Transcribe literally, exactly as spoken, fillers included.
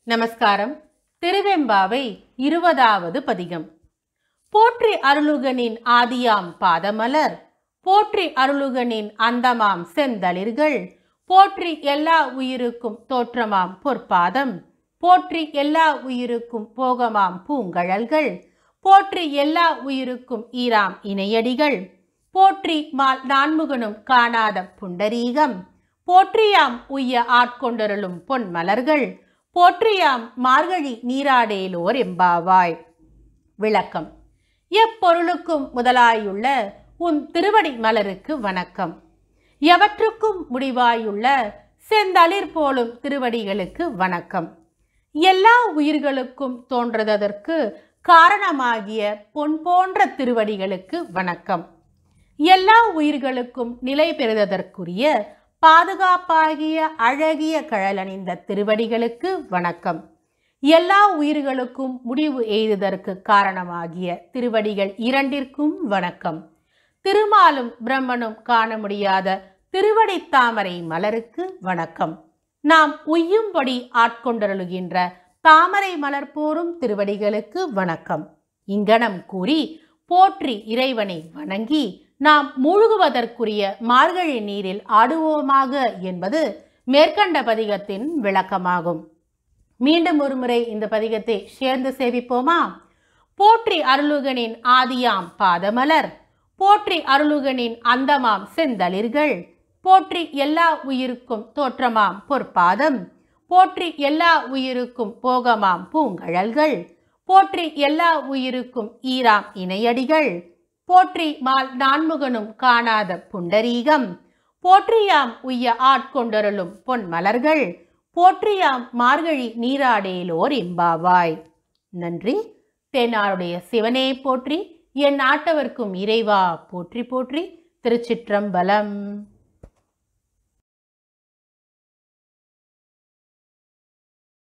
நமஸ்காரம். திருவெம்பாவை இருபதாவது பதிகம். போற்றி அருளுகனின் ஆதியாம் பாதமலர், போற்றி அருளுகனின் அந்தமாம் செந்தளிர்கள், போற்றி எல்லா உயிருக்கும் தோற்றமாம் பொற்பாதம், போற்றி எல்லா உயிருக்கும் போகமாம் பூங்கழல்கள், போற்றி எல்லா உயிருக்கும் ஈராம் இணையடிகள், போற்றி மால் நான்முகனும் காணாத புண்டரீகம், போற்றியாம் உய்ய ஆட்கொண்டருளும் பொன்மலர்கள், போற்றியாம் மார்கழி நீராடேலோர் எம்பாவாய். விளக்கம். எப்பொருளுக்கும் முதலாயுள்ள உன் திருவடி மலருக்கு வணக்கம். எவற்றுக்கும் முடிவாயுள்ள செந்தளிர் போலும் திருவடிகளுக்கு வணக்கம். எல்லா உயிர்களுக்கும் தோன்றதற்கு காரணமாகிய பொன் போன்ற திருவடிகளுக்கு வணக்கம். எல்லா உயிர்களுக்கும் நிலை பெறுவதற்குரிய பாதுகாப்பாகிய அழகிய கழலணிந்த திருவடிகளுக்கு வணக்கம். எல்லா உயிர்களுக்கும் முடிவு எய்துதற்கு காரணமாகிய திருவடிகள் இரண்டிற்கும் வணக்கம். திருமாலும் பிரம்மனும் காண முடியாத திருவடி தாமரை மலருக்கு வணக்கம். நாம் உய்யும்படி ஆட்கொண்டருளுகின்ற தாமரை மலர் போரும் திருவடிகளுக்கு வணக்கம். இங்கனம் கூறி போற்றி இறைவனை வணங்கி நாம் மூழ்குவதற்குரிய மார்கழி நீரில் ஆடுவோமாக என்பது மேற்கண்ட பதிகத்தின் விளக்கமாகும். மீண்டும் ஒரு முறை இந்த பதிகத்தை சேர்ந்து சேவிப்போமா? போற்றி அருளுகனின் ஆதியாம் பாதமலர், போற்றி அருளுகனின் அந்தமாம் செந்தளிர்கள், போற்றி எல்லா உயிருக்கும் தோற்றமாம் பொற்பாதம், போற்றி எல்லா உயிருக்கும் போகமாம் பூங்கழல்கள், போற்றி எல்லா உயிருக்கும் ஈராம் இணையடிகள், போற்றி மால் நான்முகனும் காணாத புண்டரீகம், போற்றியாம் உய்ய ஆட்கொண்டருளும் பொன்மலர்கள், போற்றியாம் மார்கழி நீராடேலோர் எம்பாவாய். நன்றி. தென்னாருடைய சிவனே போற்றி, என் நாட்டவர்க்கும் இறைவா போற்றி போற்றி. திருச்சிற்றம்பலம்.